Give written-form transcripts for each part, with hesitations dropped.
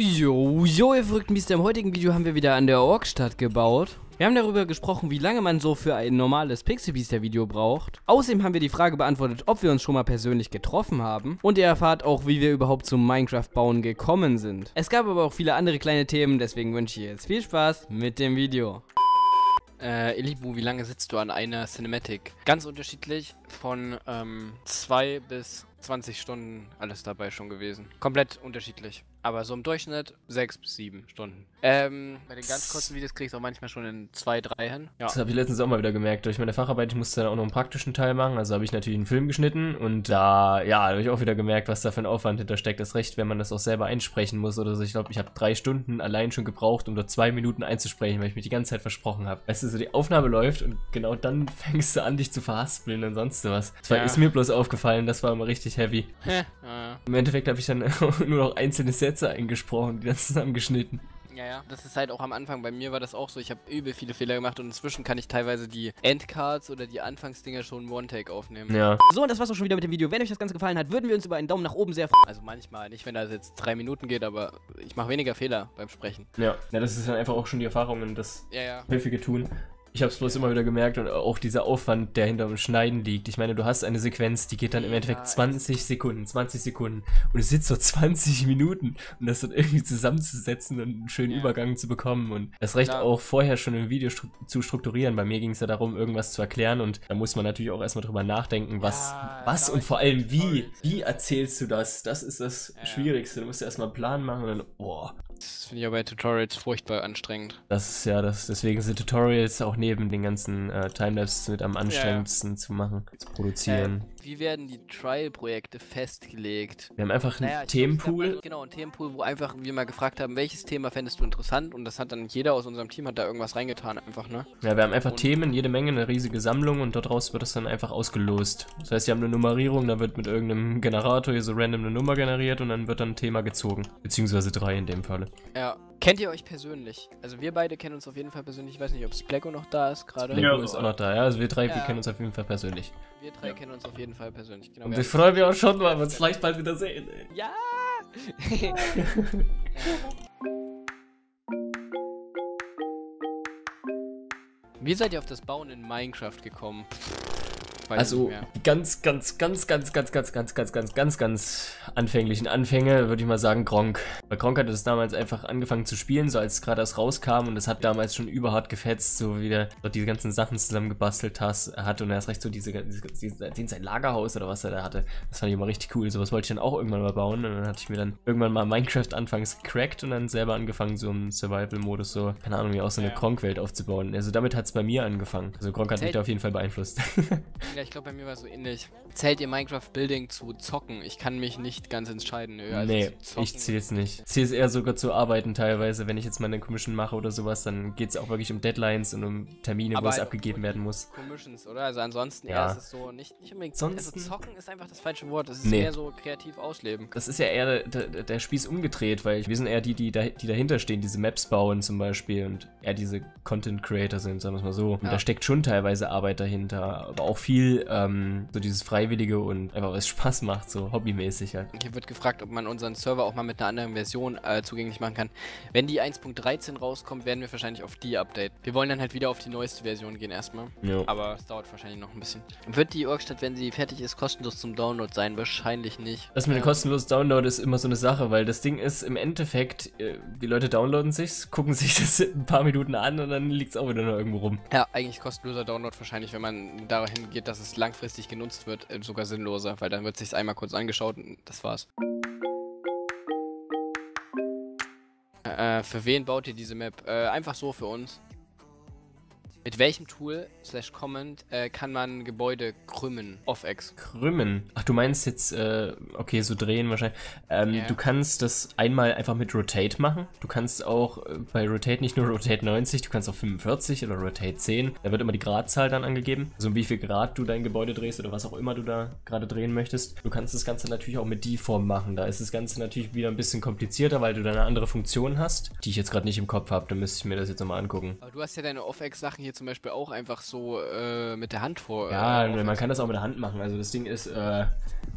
Jo, ihr verrückten Biester, im heutigen Video haben wir wieder an der Orkstadt gebaut. Wir haben darüber gesprochen, wie lange man so für ein normales Pixelbiester-Video braucht. Außerdem haben wir die Frage beantwortet, ob wir uns schon mal persönlich getroffen haben. Und ihr erfahrt auch, wie wir überhaupt zum Minecraft-Bauen gekommen sind. Es gab aber auch viele andere kleine Themen, deswegen wünsche ich jetzt viel Spaß mit dem Video. Elibu, wie lange sitzt du an einer Cinematic? Ganz unterschiedlich, von 2 bis 20 Stunden alles dabei schon gewesen. Komplett unterschiedlich. Aber so im Durchschnitt 6 bis 7 Stunden. Bei den ganz kurzen Videos kriegst du auch manchmal schon in 2, 3 hin. Ja. Das habe ich letztens auch mal wieder gemerkt. Durch meine Facharbeit, ich musste dann auch noch einen praktischen Teil machen. Also habe ich natürlich einen Film geschnitten und da, ja, habe ich auch wieder gemerkt, was da für ein Aufwand hintersteckt. Das recht, wenn man das auch selber einsprechen muss oder so. Ich glaube, ich habe 3 Stunden allein schon gebraucht, um dort 2 Minuten einzusprechen, weil ich mich die ganze Zeit versprochen habe. Weißt du, so die Aufnahme läuft und genau dann fängst du an, dich zu verhaspeln und sonst was. Das ist mir bloß aufgefallen, das war immer richtig heavy. Im Endeffekt habe ich dann nur noch einzelne Sätze eingesprochen, die dann zusammengeschnitten. Ja, das ist halt auch am Anfang, bei mir war das auch so, ich habe übel viele Fehler gemacht und inzwischen kann ich teilweise die Endcards oder die Anfangsdinger schon One-Take aufnehmen. Ja. So, und das war's auch schon wieder mit dem Video. Wenn euch das Ganze gefallen hat, würden wir uns über einen Daumen nach oben sehr freuen. Also manchmal, nicht wenn das jetzt 3 Minuten geht, aber ich mache weniger Fehler beim Sprechen. Ja, das ist dann einfach auch schon die Erfahrung und das häufige Tun. Ich habe es bloß immer wieder gemerkt und auch dieser Aufwand, der hinter dem Schneiden liegt. Ich meine, du hast eine Sequenz, die geht dann im Endeffekt 20 Sekunden und es sitzt so 20 Minuten und das dann irgendwie zusammenzusetzen und einen schönen Übergang zu bekommen und das reicht auch vorher schon im Video zu strukturieren. Bei mir ging es ja darum, irgendwas zu erklären und da muss man natürlich auch erstmal drüber nachdenken, was und vor allem wie erzählst du das? Das ist das Schwierigste. Du musst ja erstmal einen Plan machen und dann, boah. Das finde ich ja bei Tutorials furchtbar anstrengend. Das ist ja deswegen sind Tutorials auch neben den ganzen Timelapses mit am anstrengendsten zu machen, zu produzieren. Wie werden die Trial-Projekte festgelegt? Wir haben einfach einen Themenpool. Genau, ein Themenpool, wo einfach wir mal gefragt haben, welches Thema fändest du interessant und das hat dann jeder aus unserem Team hat da irgendwas reingetan einfach, ne? Ja, wir haben einfach Themen, jede Menge, eine riesige Sammlung und daraus wird das dann einfach ausgelost. Das heißt, wir haben eine Nummerierung, da wird mit irgendeinem Generator hier so random eine Nummer generiert und dann wird dann ein Thema gezogen. Beziehungsweise 3 in dem Falle. Ja. Kennt ihr euch persönlich? Also wir beide kennen uns auf jeden Fall persönlich. Ich weiß nicht, ob Splacko noch da ist gerade. Splacko ist auch noch da, ja. Also wir drei, wir kennen uns auf jeden Fall persönlich. Wir drei kennen uns auf jeden Fall persönlich, genau. Und ich freue mich auch schon, weil wir uns vielleicht bald wieder sehen. Ey. Ja! Wie seid ihr auf das Bauen in Minecraft gekommen? Also ganz anfänglichen Anfänge, würde ich mal sagen, Gronkh. Weil Gronkh hatte das damals einfach angefangen zu spielen, so als gerade das rauskam und das hat damals schon überhart gefetzt, so wie der dort diese ganzen Sachen zusammengebastelt hat und er ist recht so sein Lagerhaus oder was er da hatte. Das fand ich immer richtig cool, sowas wollte ich dann auch irgendwann mal bauen und dann hatte ich mir dann irgendwann mal Minecraft anfangs gecrackt und dann selber angefangen, so im Survival-Modus so, keine Ahnung, wie auch so eine Gronkh-Welt aufzubauen. Also damit hat es bei mir angefangen. Also Gronkh hat mich da auf jeden Fall beeinflusst. Ja, ich glaube, bei mir war es so ähnlich. Zählt ihr Minecraft Building zu zocken? Ich kann mich nicht ganz entscheiden. Also nee, ich zähle es nicht. Ich zähle es eher sogar zu arbeiten teilweise. Wenn ich jetzt mal eine Commission mache oder sowas, dann geht es auch wirklich um Deadlines und um Termine, wo es abgegeben werden muss. Commissions, oder? Also ansonsten eher ist es so nicht unbedingt. Also zocken ist einfach das falsche Wort. Das ist mehr so kreativ ausleben. Das ist ja eher der Spieß umgedreht, weil wir sind eher die dahinter stehen, diese Maps bauen zum Beispiel und eher diese Content Creator sind, sagen wir es mal so. Und da steckt schon teilweise Arbeit dahinter, aber auch viel so dieses Freiwillige und einfach was Spaß macht, so hobbymäßig halt. Hier wird gefragt, ob man unseren Server auch mal mit einer anderen Version zugänglich machen kann. Wenn die 1.13 rauskommt, werden wir wahrscheinlich auf die updaten. Wir wollen dann halt wieder auf die neueste Version gehen erstmal. Jo. Aber es dauert wahrscheinlich noch ein bisschen. Wird die Orkstadt, wenn sie fertig ist, kostenlos zum Download sein? Wahrscheinlich nicht. Das mit dem kostenlosen Download ist immer so eine Sache, weil das Ding ist im Endeffekt, die Leute downloaden sich's, gucken sich das ein paar Minuten an und dann liegt es auch wieder noch irgendwo rum. Ja, eigentlich kostenloser Download wahrscheinlich, wenn man dahin geht, dass es langfristig genutzt wird, sogar sinnloser, weil dann wird es sich einmal kurz angeschaut und das war's. Für wen baut ihr diese Map? Einfach so für uns. Mit welchem Tool /Comment kann man Gebäude krümmen? Off-X. Krümmen? Ach, du meinst jetzt, okay, so drehen wahrscheinlich. Du kannst das einmal einfach mit Rotate machen. Du kannst auch bei Rotate nicht nur Rotate 90, du kannst auch 45 oder Rotate 10. Da wird immer die Gradzahl dann angegeben. Also um wie viel Grad du dein Gebäude drehst oder was auch immer du da gerade drehen möchtest. Du kannst das Ganze natürlich auch mit D-Form machen. Da ist das Ganze natürlich wieder ein bisschen komplizierter, weil du da eine andere Funktion hast, die ich jetzt gerade nicht im Kopf habe. Da müsste ich mir das jetzt nochmal angucken. Aber du hast ja deine Off-X-Sachen hier zum Beispiel auch einfach so mit der Hand vor. Ja, man kann das auch mit der Hand machen. Also das Ding ist,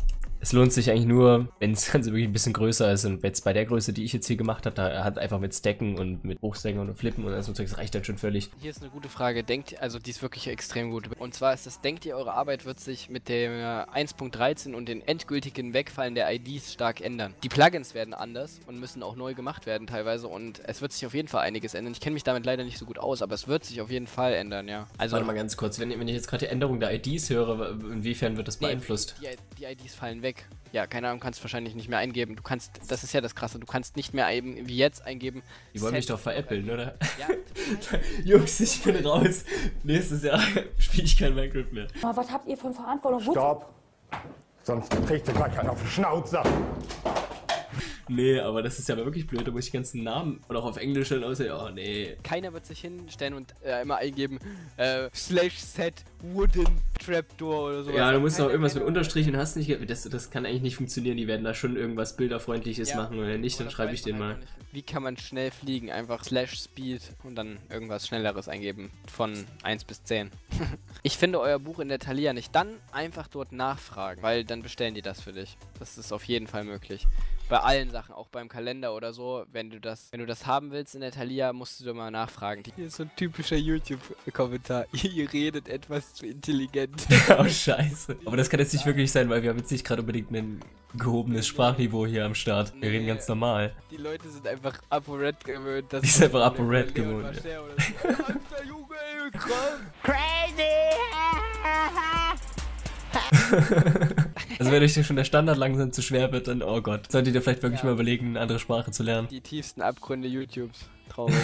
Es lohnt sich eigentlich nur, wenn das Ganze wirklich ein bisschen größer ist. Und jetzt bei der Größe, die ich jetzt hier gemacht habe, da hat einfach mit Stacken und mit Hochstacken und Flippen und so Zeugs, das reicht dann schon völlig. Hier ist eine gute Frage. Also die ist wirklich extrem gut. Und zwar ist das, denkt ihr, eure Arbeit wird sich mit der 1.13 und den endgültigen Wegfallen der IDs stark ändern? Die Plugins werden anders und müssen auch neu gemacht werden teilweise und es wird sich auf jeden Fall einiges ändern. Ich kenne mich damit leider nicht so gut aus, aber es wird sich auf jeden Fall ändern, ja. Also, warte mal ganz kurz, wenn ich jetzt gerade die Änderung der IDs höre, inwiefern wird das beeinflusst? Die IDs fallen weg. Ja, keine Ahnung, kannst wahrscheinlich nicht mehr eingeben. Du kannst, das ist ja das Krasse, du kannst nicht mehr eben wie jetzt eingeben. Die wollen mich doch veräppeln, oder? Ja. Jungs, ich bin raus. Nächstes Jahr spiele ich kein Minecraft mehr. Aber was habt ihr für eine Verantwortung? Stopp! Sonst kriegt ihr gleich einen auf den Schnauzer. Nee, aber das ist ja wirklich blöd, da muss ich die ganzen Namen und auch auf Englisch dann aussehen. Oh nee. Keiner wird sich hinstellen und immer eingeben /set wooden trapdoor oder sowas. Ja, du musst auch irgendwas mit Unterstrichen, hast nicht. Das kann eigentlich nicht funktionieren, die werden da schon irgendwas Bilderfreundliches machen und wenn nicht, dann schreibe ich den mal. Wie kann man schnell fliegen? Einfach /speed und dann irgendwas Schnelleres eingeben von 1 bis 10. Ich finde euer Buch in der Thalia nicht. Dann einfach dort nachfragen, weil dann bestellen die das für dich. Das ist auf jeden Fall möglich. Bei allen Sachen, auch beim Kalender oder so, wenn du das haben willst in der Thalia, musst du mal nachfragen. Hier ist so ein typischer YouTube-Kommentar. Ihr redet etwas zu intelligent. Oh, scheiße. Aber das kann jetzt nicht wirklich sein, weil wir haben jetzt nicht gerade unbedingt ein gehobenes Sprachniveau hier am Start. Wir reden ganz normal. Die Leute sind einfach ApoRed gewöhnt. Die sind einfach ApoRed gewöhnt. Crazy! Also wenn euch schon der Standard langsam zu schwer wird, dann oh Gott. Solltet ihr vielleicht wirklich mal überlegen, eine andere Sprache zu lernen. Die tiefsten Abgründe YouTubes. Traurig.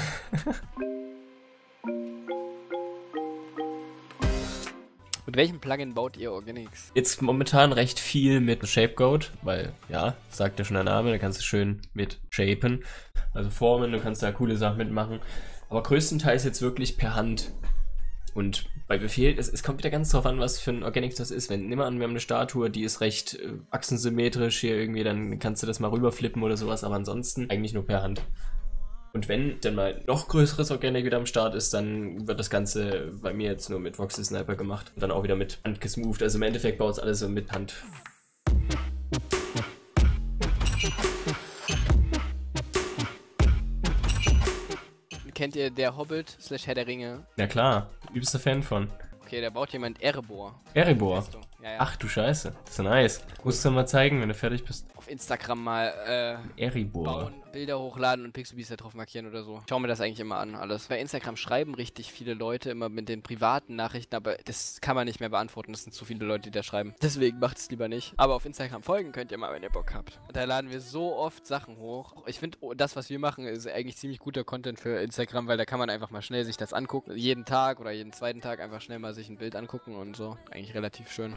Mit welchem Plugin baut ihr Organics? Jetzt momentan recht viel mit Shapegoat, weil, ja, sagt ja schon der Name, da kannst du schön mit shapen, also formen, du kannst da coole Sachen mitmachen. Aber größtenteils jetzt wirklich per Hand. Und bei Befehl, es kommt wieder ganz drauf an, was für ein Organics das ist. Nimm mal an, wir haben eine Statue, die ist recht achsensymmetrisch hier irgendwie, dann kannst du das mal rüberflippen oder sowas, aber ansonsten eigentlich nur per Hand. Und wenn dann mal noch größeres Organic wieder am Start ist, dann wird das Ganze bei mir jetzt nur mit Voxel Sniper gemacht und dann auch wieder mit Hand gesmoothed. Also im Endeffekt baut es alles so mit Hand. Kennt ihr der Hobbit /Herr der Ringe? Ja klar, übelster Fan von. Okay, da baut jemand Erebor. Erebor? Ja, ja. Ach du Scheiße, das ist ja nice. Musst du mal zeigen, wenn du fertig bist. Auf Instagram mal Erebor. Bauen, Bilder hochladen und Pixelbeast da drauf markieren oder so. Ich schau mir das eigentlich immer an, alles. Bei Instagram schreiben richtig viele Leute immer mit den privaten Nachrichten, aber das kann man nicht mehr beantworten. Das sind zu viele Leute, die da schreiben. Deswegen macht es lieber nicht. Aber auf Instagram folgen könnt ihr mal, wenn ihr Bock habt. Da laden wir so oft Sachen hoch. Ich finde, das, was wir machen, ist eigentlich ziemlich guter Content für Instagram, weil da kann man einfach mal schnell sich das angucken. Jeden Tag oder jeden zweiten Tag einfach schnell mal sich ein Bild angucken und so. Eigentlich relativ schön.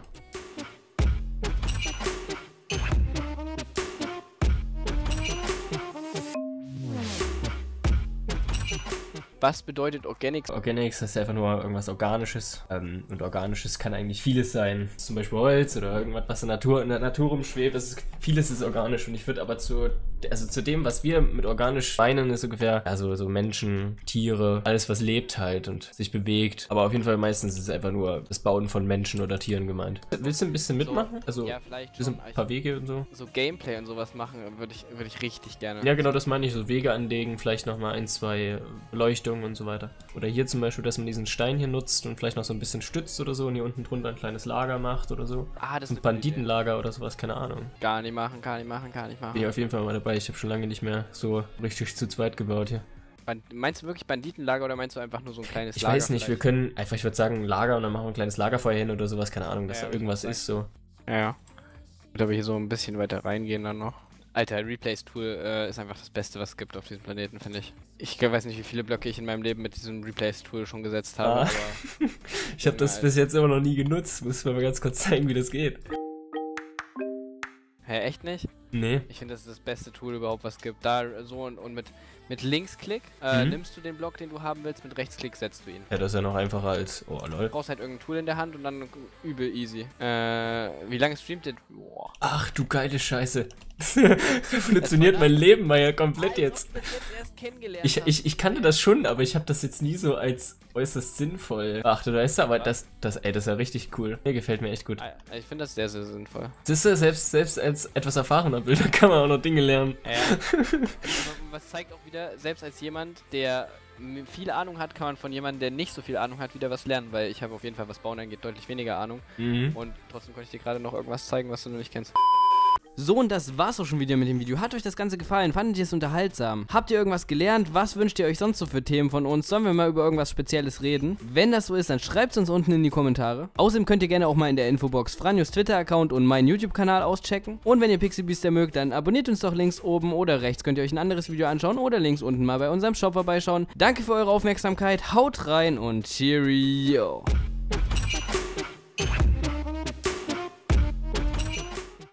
Was bedeutet Organics? Organics ist einfach nur irgendwas Organisches. Und Organisches kann eigentlich vieles sein. Zum Beispiel Holz oder irgendwas, was in der Natur rumschwebt. Vieles ist organisch. Und ich würde aber zu dem, was wir mit organisch meinen, ist ungefähr, also so Menschen, Tiere, alles was lebt halt und sich bewegt. Aber auf jeden Fall meistens ist es einfach nur das Bauen von Menschen oder Tieren gemeint. Willst du ein bisschen mitmachen? Also ja, vielleicht schon. Ein paar Wege und so? So Gameplay und sowas machen würde ich richtig gerne. Ja genau, das meine ich. So Wege anlegen, vielleicht nochmal 1, 2 Beleuchtungen und so weiter. Oder hier zum Beispiel, dass man diesen Stein hier nutzt und vielleicht noch so ein bisschen stützt oder so und hier unten drunter ein kleines Lager macht oder so. Ah, das ist ein Banditenlager oder sowas, keine Ahnung. Kann ich machen. Bin ich auf jeden Fall mal dabei. Ich habe schon lange nicht mehr so richtig zu zweit gebaut hier. Meinst du wirklich Banditenlager oder meinst du einfach nur so ein kleines Lager? Ich weiß nicht, wir können einfach, ich würde sagen, ein Lager und dann machen wir ein kleines Lagerfeuer hin oder sowas, keine Ahnung, dass da irgendwas ist so. Ja. Ich würde aber hier so ein bisschen weiter reingehen dann noch. Alter, Replace-Tool ist einfach das Beste, was es gibt auf diesem Planeten, finde ich. Ich weiß nicht, wie viele Blöcke ich in meinem Leben mit diesem Replace-Tool schon gesetzt habe, aber... Ich habe das bis jetzt immer noch nie genutzt. Muss mir mal ganz kurz zeigen, wie das geht. Hä, echt nicht? Nee. Ich finde, das ist das beste Tool überhaupt, was es gibt. Da so und mit Linksklick nimmst du den Block, den du haben willst, mit Rechtsklick setzt du ihn. Ja, das ist ja noch einfacher als... Oh, lol. Du brauchst halt irgendein Tool in der Hand und dann übel easy. Wie lange streamt der? Boah. Ach du geile Scheiße. Revolutioniert mein Leben mal ja komplett jetzt. Ich kannte das schon, aber ich habe das jetzt nie so als äußerst sinnvoll. Ach du weißt, aber das ist ja richtig cool. Mir gefällt mir echt gut. Ich finde das sehr, sehr sinnvoll. Das ist ja selbst als etwas erfahrener Bilder kann man auch noch Dinge lernen. Ja. Was zeigt auch wieder, selbst als jemand, der viel Ahnung hat, kann man von jemandem, der nicht so viel Ahnung hat, wieder was lernen, weil ich habe auf jeden Fall, was Bauen angeht, deutlich weniger Ahnung. Und trotzdem konnte ich dir gerade noch irgendwas zeigen, was du noch nicht kennst. So, und das war's auch schon wieder mit dem Video. Hat euch das Ganze gefallen? Fandet ihr es unterhaltsam? Habt ihr irgendwas gelernt? Was wünscht ihr euch sonst so für Themen von uns? Sollen wir mal über irgendwas Spezielles reden? Wenn das so ist, dann schreibt es uns unten in die Kommentare. Außerdem könnt ihr gerne auch mal in der Infobox Franjos Twitter-Account und meinen YouTube-Kanal auschecken. Und wenn ihr Pixelbiester mögt, dann abonniert uns doch links oben oder rechts. Könnt ihr euch ein anderes Video anschauen oder links unten mal bei unserem Shop vorbeischauen. Danke für eure Aufmerksamkeit, haut rein und Cheerio!